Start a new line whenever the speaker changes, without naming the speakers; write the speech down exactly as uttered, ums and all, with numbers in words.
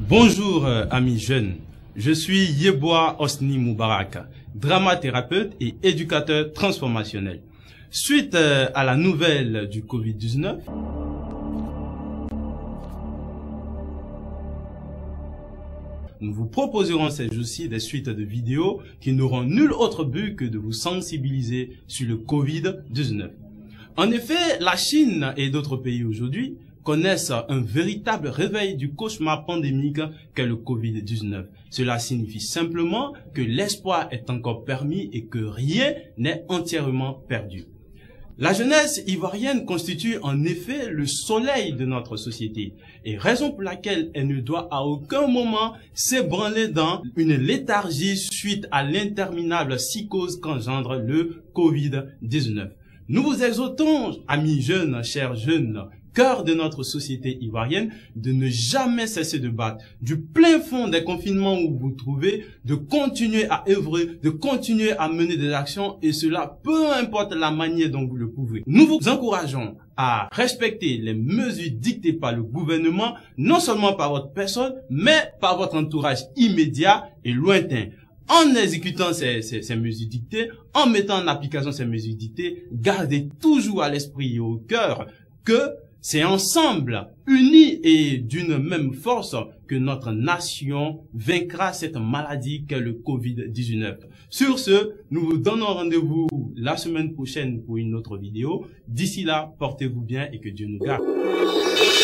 Bonjour euh, amis jeunes, je suis Yeboah Osni Moubarak, dramathérapeute et éducateur transformationnel. Suite euh, à la nouvelle du Covid dix-neuf, nous vous proposerons ces jours-ci des suites de vidéos qui n'auront nul autre but que de vous sensibiliser sur le Covid dix-neuf. En effet, la Chine et d'autres pays aujourd'hui connaissent un véritable réveil du cauchemar pandémique qu'est le Covid dix-neuf. Cela signifie simplement que l'espoir est encore permis et que rien n'est entièrement perdu. La jeunesse ivoirienne constitue en effet le soleil de notre société et raison pour laquelle elle ne doit à aucun moment s'ébranler dans une léthargie suite à l'interminable psychose qu'engendre le Covid dix-neuf. Nous vous exhortons, amis jeunes, chers jeunes, cœur de notre société ivoirienne, de ne jamais cesser de battre. Du plein fond des confinements où vous vous trouvez, de continuer à œuvrer, de continuer à mener des actions, et cela peu importe la manière dont vous le pouvez. Nous vous encourageons à respecter les mesures dictées par le gouvernement, non seulement par votre personne, mais par votre entourage immédiat et lointain. En exécutant ces, ces, ces mesures dictées, en mettant en application ces mesures dictées, gardez toujours à l'esprit et au cœur que c'est ensemble, unis et d'une même force, que notre nation vaincra cette maladie qu'est le Covid dix-neuf. Sur ce, nous vous donnons rendez-vous la semaine prochaine pour une autre vidéo. D'ici là, portez-vous bien et que Dieu nous garde.